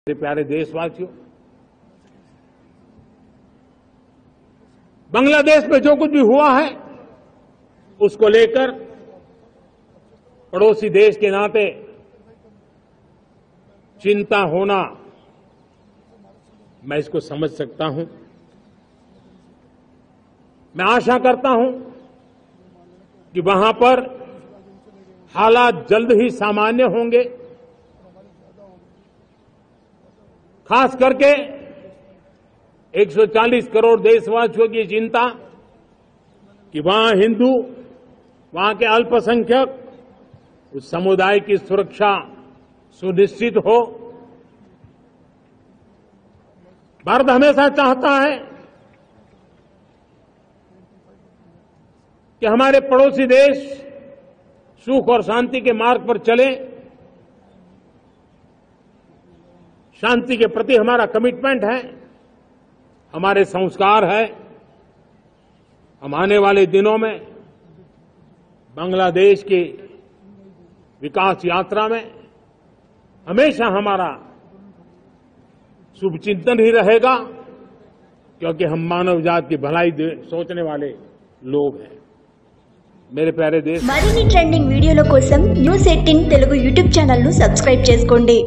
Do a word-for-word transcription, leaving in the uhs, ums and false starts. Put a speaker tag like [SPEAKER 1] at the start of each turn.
[SPEAKER 1] मेरे प्यारे देशवासियों, बांग्लादेश में जो कुछ भी हुआ है उसको लेकर पड़ोसी देश के नाते चिंता होना, मैं इसको समझ सकता हूं। मैं आशा करता हूं कि वहां पर हालात जल्द ही सामान्य होंगे। खास करके एक सौ चालीस करोड़ देशवासियों की चिंता कि वहां हिंदू, वहां के अल्पसंख्यक, उस समुदाय की सुरक्षा सुनिश्चित हो। भारत हमेशा चाहता है कि हमारे पड़ोसी देश सुख और शांति के मार्ग पर चले। शांति के प्रति हमारा कमिटमेंट है, हमारे संस्कार है। हम आने वाले दिनों में बांग्लादेश की विकास यात्रा में हमेशा हमारा शुभचिंतन ही रहेगा, क्योंकि हम मानव जाति की भलाई सोचने वाले लोग हैं। मेरे प्यारे देश,
[SPEAKER 2] మరిన్ని ట్రెండింగ్ వీడియోల కోసం news eighteen Telugu YouTube channel ను సబ్స్క్రైబ్ చేసుకోండి।